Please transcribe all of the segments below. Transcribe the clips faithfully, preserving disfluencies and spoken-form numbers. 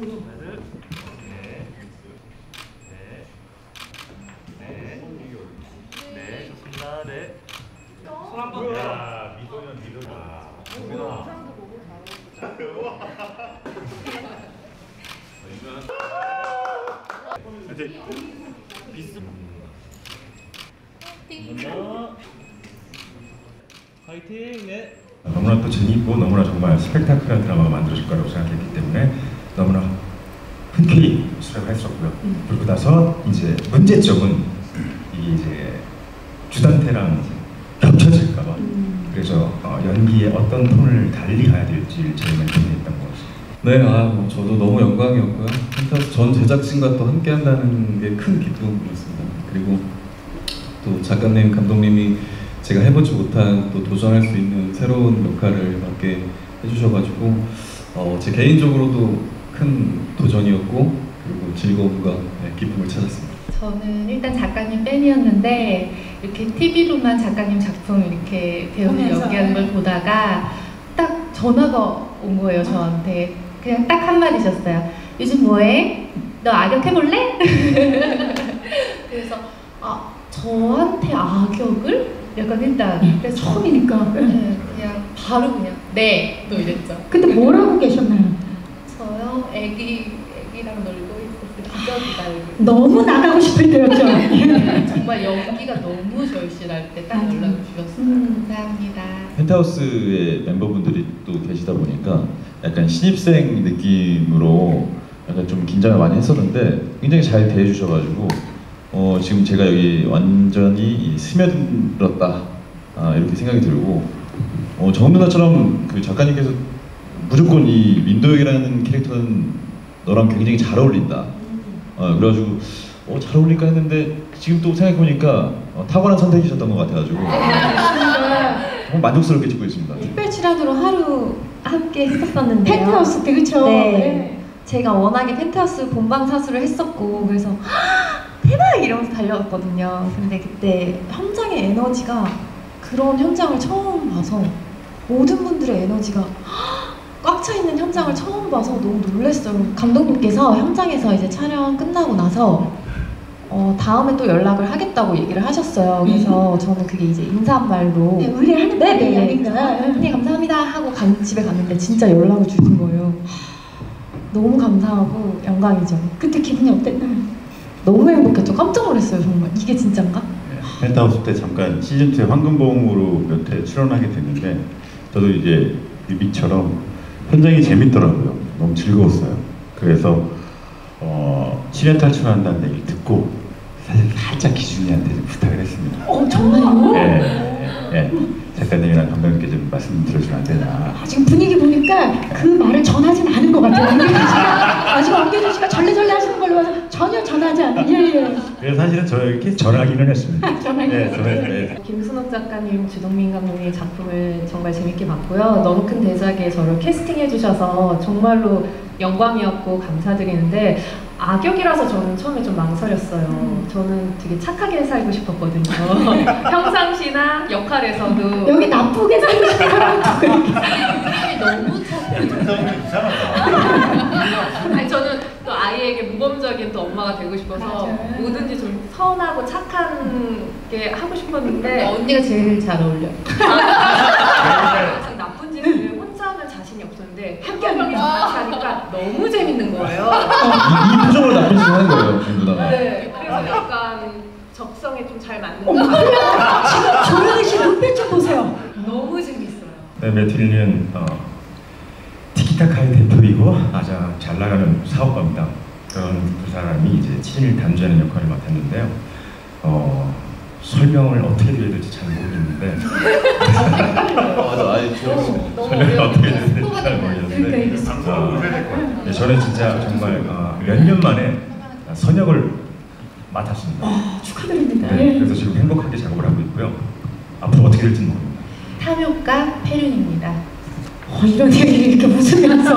네. 네. 네. 네, 좋습니다. 네. 손 한 번. 야, 미소년 미소년. 민아. 이제 비스. 파이팅. 네. 너무나 또 재미있고 너무나 정말 스펙타클한 드라마가 만들어질 거라고 생각했기 때문에 너무나 흔쾌히 수락을 했었고요. 음. 그리고 나서 이제 문제점은 이게 이제 주단태랑 겹쳐질까봐 음. 그래서 어, 연기에 어떤 톤을 달리 가야 될지 제일 많이 고민했던 것 같습니다. 네, 아, 뭐 저도 너무 영광이었고요. 펜트하우스 전 제작진과 또 함께 한다는 게 큰 기쁨이었습니다. 그리고 또 작가님, 감독님이 제가 해보지 못한 또 도전할 수 있는 새로운 역할을 맡게 해주셔가지고 어, 제 개인적으로도 큰 도전이었고 그리고 즐거움과 네, 기쁨을 찾았습니다. 저는 일단 작가님 팬이었는데 이렇게 티비로만 작가님 작품 이렇게 배우를 연기하는 걸 보다가 딱 전화가 온 거예요, 저한테. 그냥 딱 한마디셨어요. 요즘 뭐해? 너 악역 해볼래? 그래서 아, 저한테 악역을? 약간 일단 그래서 처음이니까 네, 그냥 바로 그냥 네! 또 이랬죠. 근데 뭐라고 계셨나요? 저요? 애기, 애기랑 놀고 있었어요. 기저귀 달고 너무 나가고 싶을 때였죠? 네, 정말 연기가 너무 절실할 때 딱 연락을 주셨어요. 음. 감사합니다. 펜트하우스의 멤버분들이 또 계시다 보니까 약간 신입생 느낌으로 약간 좀 긴장을 많이 했었는데 굉장히 잘 대해주셔가지고 어, 지금 제가 여기 완전히 스며들었다 아, 이렇게 생각이 들고 어, 정 누나처럼 그 작가님께서 무조건 이 민도혁이라는 캐릭터는 너랑 굉장히 잘 어울린다 어, 그래가지고 어, 잘 어울릴까 했는데 지금 또 생각해보니까 어, 탁월한 선택이셨던 것 같아가지고 정말 만족스럽게 찍고 있습니다. 특별 출연으로 하루 함께 했었었는데요. 펜트하우스 때 그쵸? 네. 네. 제가 워낙에 펜트하우스 본방사수를 했었고 그래서 대박! 이러면서 달려갔거든요. 근데 그때 현장의 에너지가 그런 현장을 처음 봐서 모든 분들의 에너지가 꽉 차 있는 현장을 처음 봐서 너무 놀랐어요. 감독님께서 현장에서 이제 촬영 끝나고 나서 어, 다음에 또 연락을 하겠다고 얘기를 하셨어요. 그래서 저는 그게 이제 인사 한 말로 네, 의뢰하는 네, 네, 아닌가? 네, 감사합니다 하고 간, 집에 갔는데 진짜 연락을 주신 거예요. 너무 감사하고 영광이죠. 그때 기분이 어땠나요? 너무 행복했죠. 깜짝 놀랐어요, 정말. 이게 진짠가? 네, 펜트하우스 때 잠깐 시즌이의 황금보험으로 몇 회 출연하게 됐는데 저도 이제 뮤비처럼 현장이 재밌더라고요. 너무 즐거웠어요. 그래서 어, 실현 탈출한다는 얘기를 듣고 사실 살짝 기준이한테 좀 부탁을 했습니다. 어, 정말요? 네, 네, 네. 작가님이랑 감독님께 좀 말씀 들어주면 안 되나. 아, 지금 분위기 보니까 그 말을 전하진 않은 것 같아요. 엄계준 씨가, 아직 엄계준 씨가 절레절레 하시는 걸로 봐서 전혀 전하지 않는. 예, 예. 그래서 사실은 저에게 전하기는 했습니다. 전하기는 네, 전했어요. 김순옥 작가님, 주동민 감독님 작품을 정말 재밌게 봤고요. 너무 큰 대작에 저를 캐스팅해 주셔서 정말로 영광이었고 감사드리는데 악역이라서 저는 처음에 좀 망설였어요. 음. 저는 되게 착하게 살고 싶었거든요. 평상시나 역할에서도 여기 나쁘게 살고 싶은 사람은 누구예요? 너무 착해. 아니 저는 또 아이에게 모범적인 또 엄마가 되고 싶어서 맞아요. 뭐든지 좀 선하고 착한 게 하고 싶었는데 언니가 제일 잘 어울려. 아, 나쁜 짓을 혼자 하면 자신이 없었는데 함께 명이서 같이 하니까 너무 재밌는 거예요. 이, 이 표정을 나쁜 짓을 하는 거예요, 김 누나가. 네, 그래서 약간 적성에 좀 잘 맞는 것 어머, 같아요. 지금 조현희 씨 눈빛 좀 보세요. 너무 재밌어요. 그다음에 딜리는 어, 티키타카의 대표이고 아주 잘 나가는 사업가입니다. 그런 그 사람이 이제 친일 단주하는 역할을 맡았는데요. 어, 설명을 어떻게 드려야 될지 잘 모르겠는데 맞아, 아예 좋았어요. 설명을 어떻게 해야 될지 잘 모르겠는데 어, 네, 저는 진짜 정말 어, 몇 년 만에 선역을 맡았습니다. 어, 축하드립니다. 네, 그래서 지금 행복하게 작업을 하고 있고요. 앞으로 어떻게 될지는 모릅니다. 탐욕가 패륜입니다. 어, 이런 얘기를 이렇게 웃으면서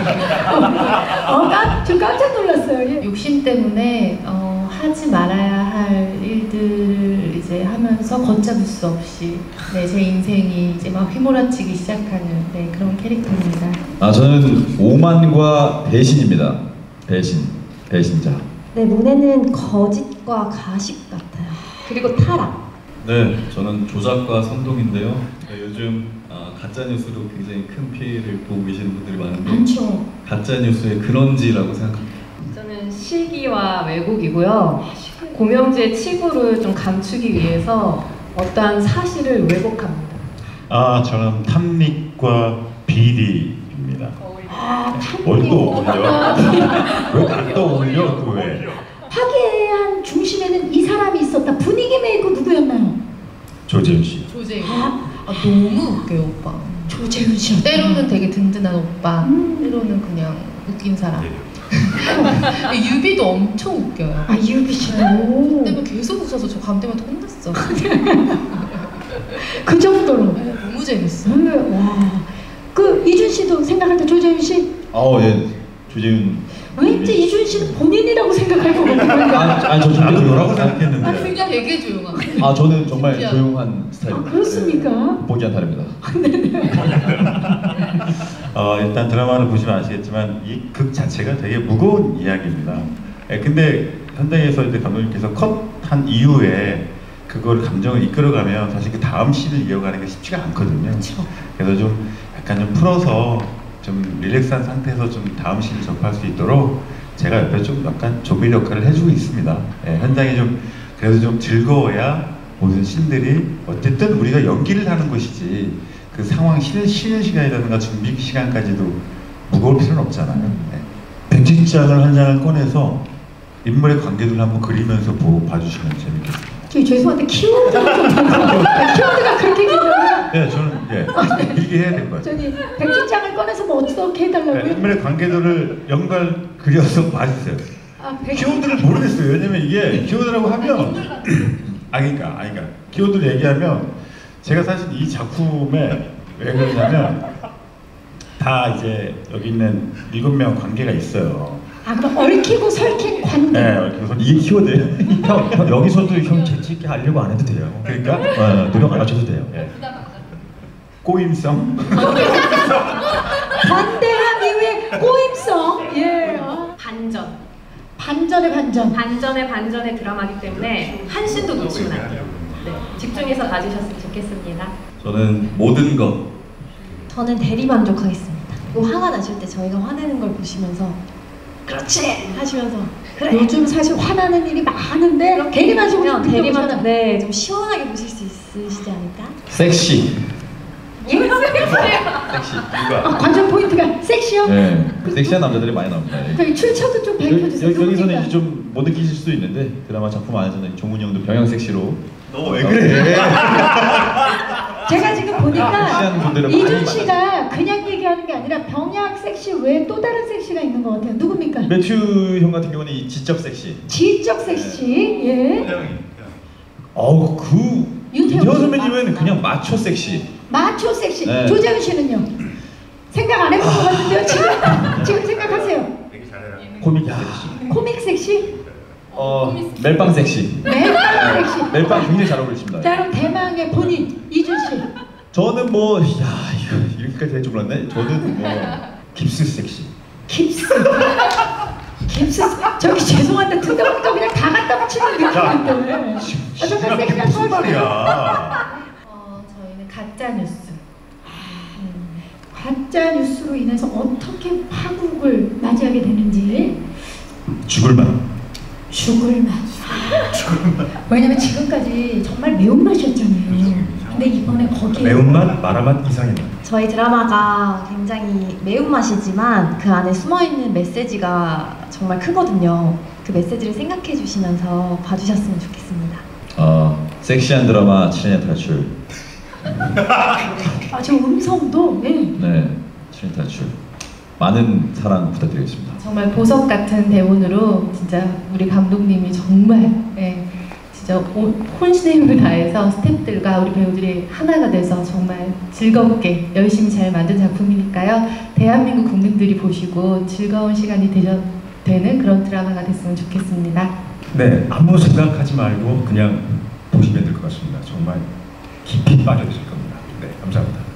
어, 깜, 좀 깜짝 놀랐어요. 예. 욕심 때문에 어, 하지 말아야 할 일들을 이제 이제 하면서 걷잡을 수 없이 네, 제 인생이 이제 막 휘몰아치기 시작하는 네, 그런 캐릭터입니다. 아 저는 오만과 배신입니다. 배신, 배신자. 네, 문에는 거짓과 가식 같아요. 그리고 타락. 네, 저는 조작과 선동인데요. 네, 요즘 아, 가짜 뉴스로 굉장히 큰 피해를 보고 계시는 분들이 많은데 많죠. 가짜 뉴스의 근원지라고 생각합니다. 저는 시기와 왜곡이고요. 고명지의 치부를 좀 감추기 위해서 어떠한 사실을 왜곡합니다. 아 저는 탐닉과 비리입니다. 아, 뭘 탐닉. 또 올려? 왜 또 올려? 그 왜? 화기애애한 중심에는 이 사람이 있었다. 분위기 메이커 누구였나요? 조재훈 씨. 조재윤. 아, 아, 너무 웃겨요, 오빠. 조재훈 씨. 때로는 되게 든든한 오빠, 음. 때로는 그냥 웃긴 사람. 유비도 엄청 웃겨요. 아, 유비 씨도. 근데 뭐 계속 웃어서 저 감 때문에 혼났어. 그 정도로. 네, 너무 재밌어. 음, 와. 그 이준 씨도 생각할 때 조재훈 씨? 아 예, 조재훈. 왠지 이준 씨는 본인이라고 생각할 것 같아요. 아, 아니 저 나도 준비 뭐라고 아, 생각했는데. 그냥 되게 조용하고. 아 저는 정말 진짜. 조용한 스타일입니다. 아, 그렇습니까? 네, 보기와 다릅니다. 어, 일단 드라마를 보시면 아시겠지만 이 극 자체가 되게 무거운 이야기입니다. 예, 근데 현장에서 이제 감독님께서 컷한 이후에 그걸 감정을 이끌어가면 사실 그 다음 씬을 이어가는 게 쉽지가 않거든요. 그렇죠. 그래서 좀 약간 좀 풀어서 좀 릴렉스한 상태에서 좀 다음 씬을 접할 수 있도록 제가 옆에 좀 약간 조밀 역할을 해주고 있습니다. 예, 현장이 좀 그래도 좀 즐거워야 모든 씬들이 어쨌든 우리가 연기를 하는 것이지 그 상황 쉬는, 쉬는 시간이라든가 준비 시간까지도 무거울 필요는 없잖아요. 네. 백지장을 한 장을 꺼내서 인물의 관계들을 한번 그리면서 보고 봐주시면 재밌겠습니다. 저기 죄송한데 키워드가 좀 키워드가 그렇게 길어요? 네, 저는 예, 길게 해야 될 것 같아요. 저기 백지장을 꺼내서 뭐 어떻게 네, 해달라고요? 인물의 관계들을 연관 그려서 봐주세요. 아, 백... 키워드를 모르겠어요. 왜냐면 이게 키워드라고 하면 아 그러니까, 아 그러니까 키워드를 얘기하면 제가 사실 이 작품에 왜 그러냐면 다 이제 여기 있는 일곱 명 관계가 있어요. 아, 그럼 얽히고 설킨 관계. 네, 그래서 이게 키워드예요. 형, 형 여기서도 형 재치 있게 하려고 안 해도 돼요. 그러니까 어, 노력 안 하셔도 돼요. 네. 꼬임성. 관대한 이후에 꼬임성. 예. 아, 반전. 반전의 반전. 반전의 반전의 드라마기 때문에 한 씬도 놓치면 안 돼요. 네, 집중해서 봐주셨으면 좋겠습니다. 저는 모든 것. 저는 대리만족하겠습니다. 또 화가 나실 때 저희가 화내는 걸 보시면서 그렇지! 하시면서 그래! 요즘 사실 화나는 일이 많은데 대리만족은 대리만족, 네, 좀 시원하게 보실 수 있으시지 않을까? 섹시. 이거 섹시. 누가? 아, 관전 포인트가 섹시요? 네, 섹시한 남자들이 많이 나옵니다. 예. 저희 출처도 좀 여기, 밝혀주세요. 여기, 여기서는 누굽니까? 이제 좀 못 느끼실 수도 있는데 드라마 작품 안에서는 종훈이 형도 병양 섹시로. 너 왜 그래? 제가 지금 보니까 섹시한 분들은 이준 많이 씨가 그냥 얘기하는 게 아니라 병약 섹시 외에 또 다른 섹시가 있는 것 같아요. 누굽니까? 매튜 형 같은 경우는 이 지적 섹시. 지적 섹시. 예. 어우 그 윤태영 윤태영 씨. 선배님은 그냥 마초 섹시. 마초 섹시. 네. 조재훈 씨는요? 생각 안 해본 것 같은데요. 지금 지금 생각하세요. 코믹 섹시. 코믹 섹시? 어 멜빵 섹시. 멜빵 섹시. 멜빵 굉장히 잘 어울리십니다. 자, 그럼 대망의 본인 이준 씨. 저는 뭐 야 이거 이렇게까지 할 줄 몰랐네. 저는 뭐 깁스 섹시. 깁스. 깁스. 저기 죄송한데 듣다 보니까 그냥 다 갖다 붙이는 느낌인데. 아, 정말 섹시한 무슨 거 말이야? 어, 저희는 가짜 뉴스. 가짜 뉴스로 인해서 어떻게 파국을 맞이하게 되는지. 죽을 맛. 죽을 맛. 왜냐면 지금까지 정말 매운맛이었잖아요. 근데 이번에 거기에 매운맛, 마라맛, 이상의 맛. 저희 드라마가 굉장히 매운맛이지만 그 안에 숨어있는 메시지가 정말 크거든요. 그 메시지를 생각해 주시면서 봐주셨으면 좋겠습니다. 어 섹시한 드라마 칠인의 탈출. 아, 저 음성도 네. 네 칠인의 탈출. 많은 사랑 부탁드리겠습니다. 정말 보석 같은 대본으로 진짜 우리 감독님이 정말 예, 진짜 온- 혼신의 힘을 다해서 스태프들과 우리 배우들이 하나가 돼서 정말 즐겁게 열심히 잘 만든 작품이니까요. 대한민국 국민들이 보시고 즐거운 시간이 되셔, 되는 그런 드라마가 됐으면 좋겠습니다. 네, 아무 생각하지 말고 그냥 보시면 될 것 같아요. 정말 깊이 빠져드실 겁니다. 네, 감사합니다.